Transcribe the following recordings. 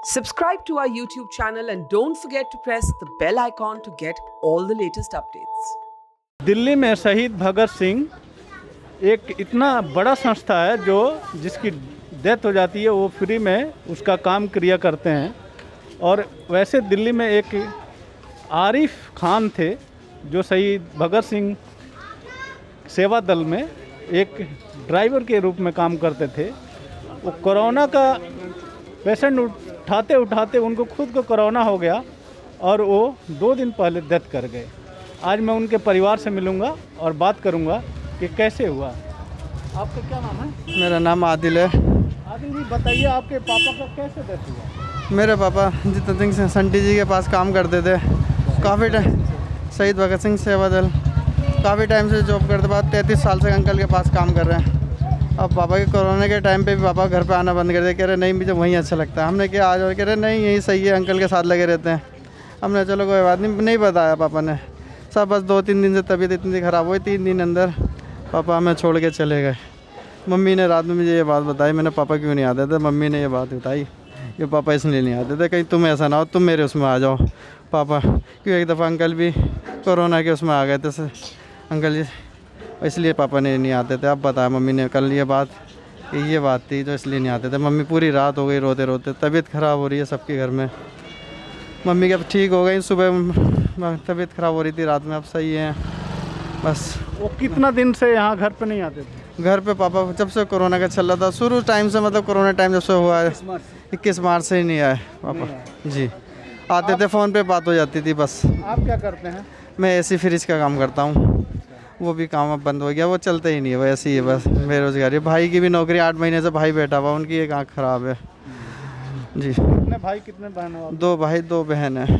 Subscribe to our YouTube channel and don't forget to press the bell icon to get all the latest updates. Delhi में शहीद भगत सिंह एक इतना बड़ा संस्था है जो जिसकी डेथ हो जाती है वो फ्री में उसका काम क्रिया करते हैं। और वैसे दिल्ली में एक आरिफ खान थे जो शहीद भगत सिंह सेवा दल में एक ड्राइवर के रूप में काम करते थे। वो कोरोना का पेशेंट उठाते उठाते उनको खुद को कोरोना हो गया और वो 2 दिन पहले डेथ कर गए। आज मैं उनके परिवार से मिलूंगा और बात करूंगा कि कैसे हुआ। आपका क्या नाम है? मेरा नाम आदिल है। आदिल जी बताइए, आपके पापा का कैसे डेथ हुआ? मेरे पापा जितेंद्र सिंह संटी जी के पास काम करते थे काफ़ी टाइम, शहीद भगत सिंह सेवा दल काफ़ी टाइम से जॉब करते बाद 33 साल से अंकल के पास काम कर रहे हैं। अब पापा के कोरोना के टाइम पे भी पापा घर पे आना बंद कर दिया, कह रहे नहीं मुझे वहीं अच्छा लगता है। हमने क्या आज कह रहे नहीं यही सही है, अंकल के साथ लगे रहते हैं। हमने चलो कोई बात नहीं बताया पापा ने सब, बस 2-3 दिन से तबीयत इतनी ख़राब हुई, 3 दिन अंदर पापा हमें छोड़ के चले गए। मम्मी ने रात में मुझे ये बात बताई, मैंने पापा क्यों नहीं आते थे, मम्मी ने ये बात बताई कि पापा इसलिए नहीं आते थे कहीं तुम ऐसा ना हो तुम मेरे उसमें आ जाओ पापा, क्यों एक दफ़ा अंकल भी कोरोना के उसमें आ गए थे अंकल जी, इसलिए पापा ने नहीं आते थे। अब बताया मम्मी ने कल ये बात कि ये बात थी तो इसलिए नहीं आते थे। मम्मी पूरी रात हो गई रोते रोते, तबीयत ख़राब हो रही है सबके घर में। मम्मी अब ठीक हो गई, सुबह तबीयत ख़राब हो रही थी, रात में अब सही है बस। वो कितना दिन से यहाँ घर पे नहीं आते थे? घर पे पापा जब से कोरोना का चल रहा था शुरू टाइम से, मतलब कोरोना टाइम जब से हुआ है 21 मार्च से ही नहीं आए पापा जी। आते थे फ़ोन पे बात हो जाती थी बस। आप क्या करते हैं? मैं एसी फ्रिज का काम करता हूँ, वो भी काम अब बंद हो गया, वो चलते ही नहीं है, वो ऐसे ही है बस बेरोज़गारी। भाई की भी नौकरी 8 महीने से भाई बैठा हुआ, उनकी एक आँख ख़राब है जी। कितने भाई कितने बहन हो? 2 भाई 2 बहन है।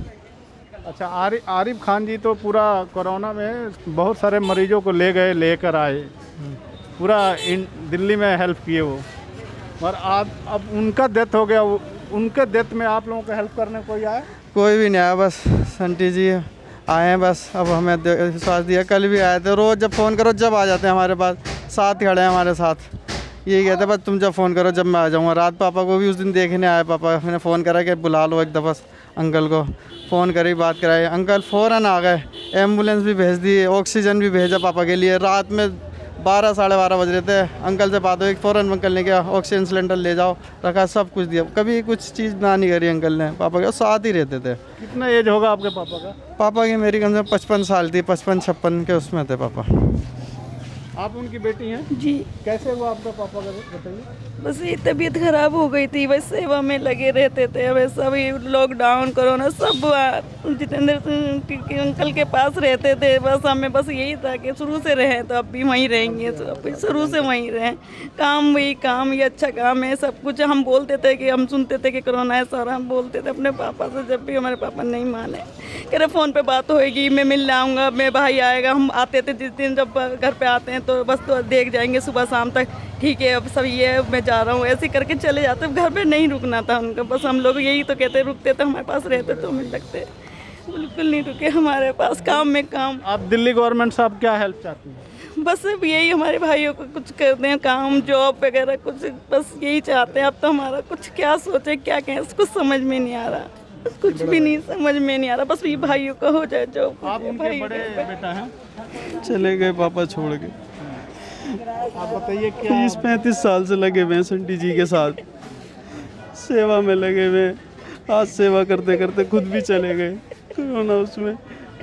अच्छा, आरिफ खान जी तो पूरा कोरोना में बहुत सारे मरीजों को ले गए, लेकर आए, पूरा दिल्ली में हेल्प किए वो। और अब उनका डेथ हो गया, उनके डेथ में आप लोगों को हेल्प करने कोई आया? कोई भी नहीं आया, बस संटी जी आए हैं बस। अब हमें विश्वास दिया, कल भी आए थे, रोज़ जब फ़ोन करो जब आ जाते हैं हमारे पास, साथ खड़े हैं हमारे साथ। यही कहते बस तुम जब फ़ोन करो जब मैं आ जाऊँगा। रात पापा को भी उस दिन देखने आए, पापा मैंने फ़ोन करा कि बुला लो एक दफ़ा अंकल को, फ़ोन करी बात कराई, अंकल फ़ौरन आ गए, एम्बुलेंस भी भेज दी, ऑक्सीजन भी भेजा पापा के लिए। रात में 12 साढ़े 12 बज रहे थे, अंकल से बात हुई, फ़ौरन अंकल ने क्या ऑक्सीजन सिलेंडर ले जाओ रखा, सब कुछ दिया, कभी कुछ चीज़ ना नहीं करी अंकल ने। पापा के साथ ही रहते थे। कितना एज होगा आपके पापा का? पापा की मेरी कम से कम 55 साल थी, 55-56 के उसमें थे पापा। आप उनकी बेटी हैं जी। कैसे हुआ आपका पापा का, बताइए। बस ये तबीयत खराब हो गई थी, बस सेवा में लगे रहते थे। वैसा भी लॉकडाउन कोरोना सब जितेंद्र सिंह अंकल के पास रहते थे। बस हमें बस यही था कि शुरू से रहें तो अब भी वहीं रहेंगे, तो अब भी शुरू से वहीं रहें। काम वही काम, ये अच्छा काम है, सब कुछ हम बोलते थे कि हम सुनते थे कि कोरोना है सारा, हम बोलते थे अपने पापा से, जब भी हमारे पापा नहीं माने, कह रहे फ़ोन पे बात होएगी, मैं मिल आऊँगा, मेरे भाई आएगा। हम आते थे जिस दिन जब घर पे आते हैं तो बस तो देख जाएंगे सुबह शाम तक, ठीक है अब सब ये मैं जा रहा हूँ, ऐसे करके चले जाते। घर पे नहीं रुकना था उनका, बस हम लोग यही तो कहते रुकते तो हमारे पास रहते तो मिल लगते, बिल्कुल नहीं रुके हमारे पास, काम में काम। आप दिल्ली गवर्नमेंट से आप क्या हेल्प चाहती हैं? बस अब यही हमारे भाइयों को कुछ करते हैं, काम जॉब वगैरह कुछ, बस यही चाहते हैं। अब तो हमारा कुछ क्या सोचे क्या कहें, कुछ समझ में नहीं आ रहा, कुछ भी नहीं समझ में नहीं आ रहा, बस ये भाइयों का हो जाए जो। आप उनके बड़े बेटा हैं? चले गए पापा छोड़ के। आप बताइए क्या? 30-35 साल से लगे हुए हैं संटी जी के साथ, सेवा में लगे हुए, आज सेवा करते करते खुद भी चले गए कोरोना उसमें।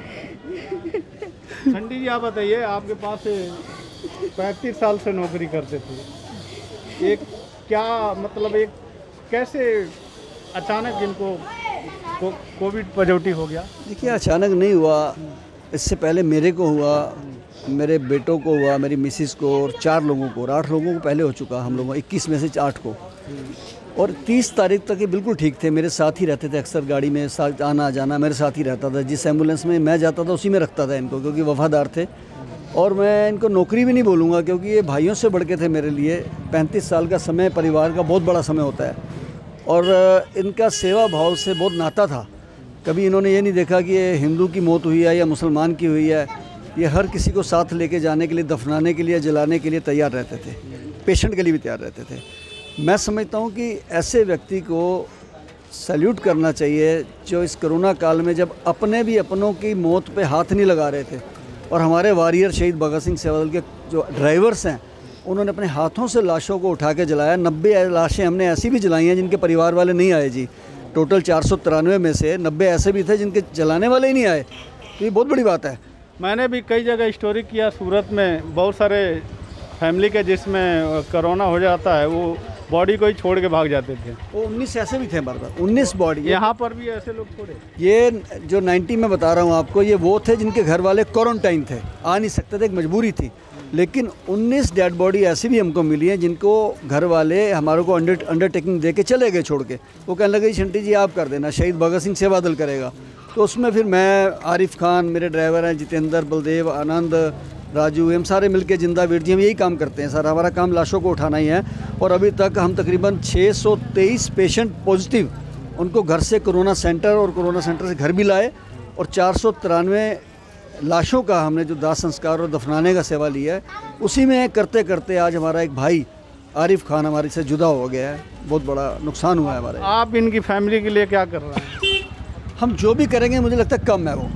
संटी जी आप बताइए, आपके पास 35 साल से नौकरी करते थे, एक क्या मतलब एक कैसे अचानक इनको कोविड पॉजिटिव हो गया? देखिए अचानक नहीं हुआ, इससे पहले मेरे को हुआ, मेरे बेटों को हुआ, मेरी मिसिस को, और 4 लोगों को, और 8 लोगों को पहले हो चुका हम लोगों, 21 में से 8 को। और 30 तारीख तक ये बिल्कुल ठीक थे, मेरे साथ ही रहते थे, अक्सर गाड़ी में साथ आना जाना मेरे साथ ही रहता था। जिस एम्बुलेंस में मैं जाता था उसी में रखता था इनको, क्योंकि वफादार थे। और मैं इनको नौकरी भी नहीं बोलूँगा क्योंकि ये भाइयों से बढ़ के थे मेरे लिए। 35 साल का समय परिवार का बहुत बड़ा समय होता है, और इनका सेवा भाव से बहुत नाता था। कभी इन्होंने ये नहीं देखा कि ये हिंदू की मौत हुई है या मुसलमान की हुई है, ये हर किसी को साथ लेके जाने के लिए, दफनाने के लिए, जलाने के लिए तैयार रहते थे, पेशेंट के लिए भी तैयार रहते थे। मैं समझता हूँ कि ऐसे व्यक्ति को सैल्यूट करना चाहिए जो इस कोरोना काल में जब अपने भी अपनों की मौत पे हाथ नहीं लगा रहे थे, और हमारे वॉरियर शहीद भगत सिंह सेवादल के जो ड्राइवर्स हैं उन्होंने अपने हाथों से लाशों को उठा के जलाया। 90 लाशें हमने ऐसी भी जलाई हैं जिनके परिवार वाले नहीं आए जी। टोटल 493 में से 90 ऐसे भी थे जिनके जलाने वाले ही नहीं आए। तो ये बहुत बड़ी बात है। मैंने भी कई जगह स्टोरी किया, सूरत में बहुत सारे फैमिली के जिसमें कोरोना हो जाता है वो बॉडी को ही छोड़ के भाग जाते थे। वो 19 ऐसे भी थे हमारे पास, 19 बॉडी। यहाँ पर भी ऐसे लोग छोड़े। ये जो 90 में बता रहा हूँ आपको, ये वो थे जिनके घर वाले क्वारंटाइन थे, आ नहीं सकते थे, एक मजबूरी थी। लेकिन 19 डेड बॉडी ऐसी भी हमको मिली हैं जिनको घर वाले हमारे को अंडरटेकिंग दे के चले गए छोड़ के। वो कहने लगे शंटी जी आप कर देना, शहीद भगत सिंह सेवादल करेगा। तो उसमें फिर मैं, आरिफ खान, मेरे ड्राइवर हैं जितेंद्र, बलदेव, आनंद, राजू, हम सारे मिलके जिंदा वीर जी हम यही काम करते हैं सर। हमारा काम लाशों को उठाना ही है। और अभी तक हम तकरीबन 623 पेशेंट पॉजिटिव उनको घर से कोरोना सेंटर और कोरोना सेंटर से घर भी लाए, और 493 लाशों का हमने जो दाह संस्कार और दफनाने का सेवा लिया है, उसी में करते करते आज हमारा एक भाई आरिफ खान हमारे से जुदा हो गया है। बहुत बड़ा नुकसान हुआ है हमारे। आप इनकी फैमिली के लिए क्या कर रहे हैं? हम जो भी करेंगे मुझे लगता है कम है, वो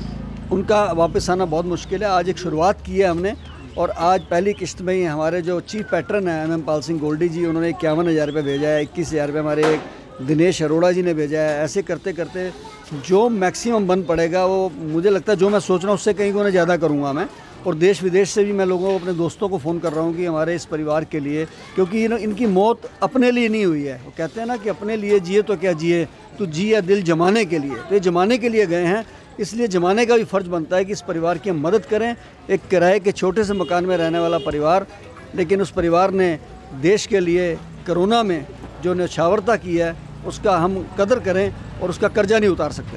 उनका वापस आना बहुत मुश्किल है। आज एक शुरुआत की है हमने, और आज पहली किस्त में ही हमारे जो चीफ पैटर्न है MM पाल सिंह गोल्डी जी, उन्होंने 51,000 रुपये भेजा है। 21,000 रुपये हमारे दिनेश अरोड़ा जी ने भेजा है। ऐसे करते करते जो मैक्सिमम बन पड़ेगा वो मुझे लगता है, जो मैं सोच रहा हूँ उससे कहीं गुना ज़्यादा करूँगा मैं। और देश विदेश से भी मैं लोगों को, अपने दोस्तों को फ़ोन कर रहा हूँ कि हमारे इस परिवार के लिए, क्योंकि इनकी मौत अपने लिए नहीं हुई है। वो कहते हैं ना कि अपने लिए जिए तो क्या जिए, तो जिया दिल जमाने के लिए। तो ये जमाने के लिए गए हैं, इसलिए जमाने का भी फ़र्ज़ बनता है कि इस परिवार की हम मदद करें। एक किराए के छोटे से मकान में रहने वाला परिवार, लेकिन उस परिवार ने देश के लिए कोरोना में जो न्यौछावरता की है उसका हम कदर करें, और उसका कर्जा नहीं उतार सकते।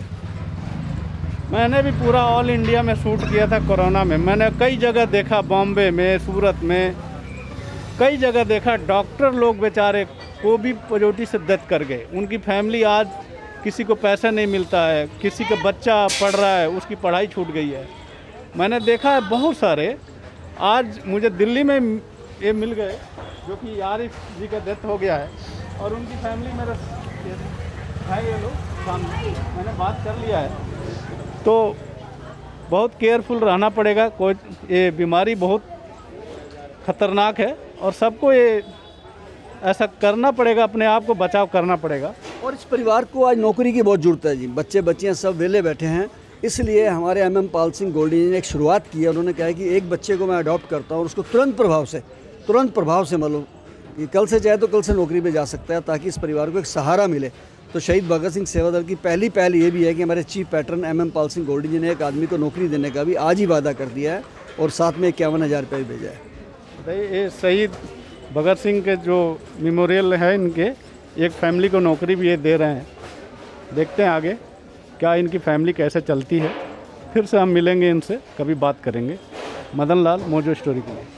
मैंने भी पूरा ऑल इंडिया में शूट किया था कोरोना में। मैंने कई जगह देखा, बॉम्बे में, सूरत में, कई जगह देखा डॉक्टर लोग बेचारे को भी पॉजिटिव से डेथ कर गए। उनकी फैमिली आज किसी को पैसा नहीं मिलता है, किसी का बच्चा पढ़ रहा है उसकी पढ़ाई छूट गई है। मैंने देखा है बहुत सारे। आज मुझे दिल्ली में ये मिल गए जो कि आरिफ जी का डेथ हो गया है, और उनकी फैमिली मेरा है, ये लोग सामने मैंने बात कर लिया है। तो बहुत केयरफुल रहना पड़ेगा। कोई ये बीमारी बहुत ख़तरनाक है, और सबको ये ऐसा करना पड़ेगा, अपने आप को बचाव करना पड़ेगा। और इस परिवार को आज नौकरी की बहुत ज़रूरत है जी। बच्चे बच्चियाँ सब वेले बैठे हैं, इसलिए हमारे MM पाल सिंह गोल्डी जी ने एक शुरुआत की है। उन्होंने कहा कि एक बच्चे को मैं अडॉप्ट करता हूँ और उसको तुरंत प्रभाव से मतलब कि कल से चाहे तो कल से नौकरी पे जा सकता है, ताकि इस परिवार को एक सहारा मिले। तो शहीद भगत सिंह सेवादल की पहली पहल ये भी है कि हमारे chief patron MM Pal Singh Goldy ji ने एक आदमी को नौकरी देने का भी आज ही वादा कर दिया है, और साथ में 51,000 रुपये भी भेजा है। ये शहीद भगत सिंह के जो मेमोरियल है, इनके एक फैमिली को नौकरी भी ये दे रहे हैं। देखते हैं आगे क्या इनकी फैमिली कैसे चलती है। फिर से हम मिलेंगे, इनसे कभी बात करेंगे। मदन लाल, मोजो स्टोरी के लिए।